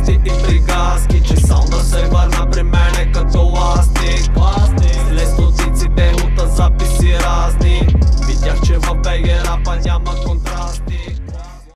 гости и приказки, че саунда се върна при мене като ластик. След стотиците от записи разни, видях, че в БГ рапа няма контра.